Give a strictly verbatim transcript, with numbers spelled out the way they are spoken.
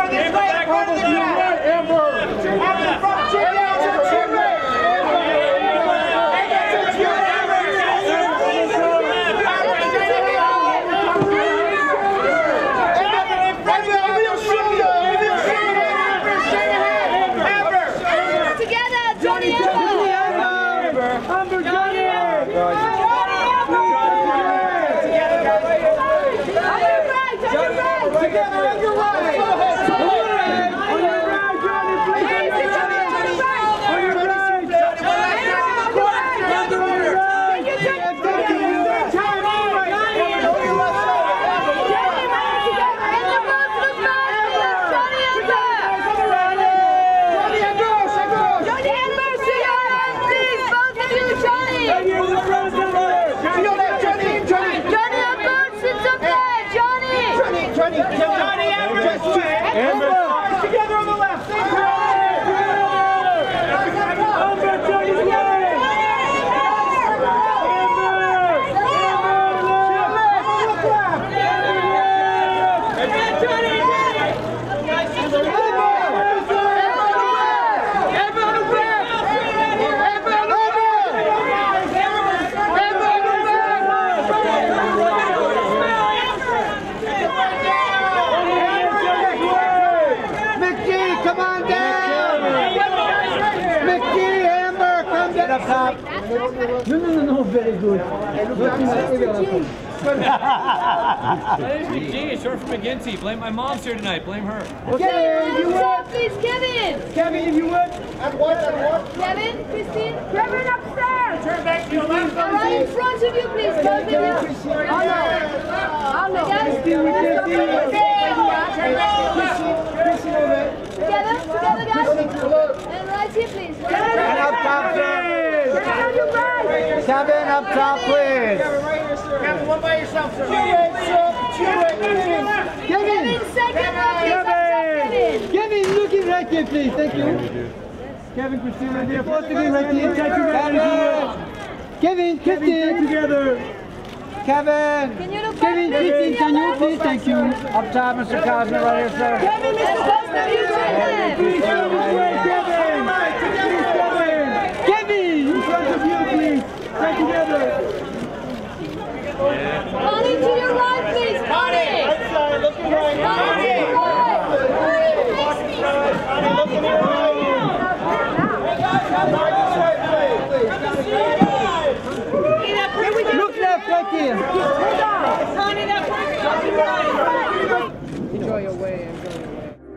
this way. Amber, to your right, Amber. Amber, from chin down to the chin right. No, no, no, no, very good. G, short for McGinty. Blame my mom's here tonight. Blame her. Okay, if you would. Please, Kevin. Kevin, if you would. At what? At what? Kevin, Christine. Kevin upstairs. Turn back to your left. Right in front of you, please, Kevin. Kevin, Christine. Oh, no. Oh, no. Christine, we can see you. Turn back to your left. Christine, over. Together, together, guys. And right here, please. And up top, please. Kevin, up top, please. Kevin, one by yourself, sir. Kevin, second row, please. Kevin. Kevin, looking right here, please. Thank you. Kevin, Christine, right here. Both of you right here. Kevin, Christine. Together. Kevin. Can you look Kevin, back, Christine, please? can you please? Thank you. Up top, Mister Costner, right here, sir. Kevin, Mister Costner, you turn left. Please, Kevin. Kevin, in front of you, please. Right together. Connie, to your right, please. Connie. Right side, looking right. Connie, to your right. Connie, looking right. Look left, right here. Connie, that Enjoy your way, enjoy your way.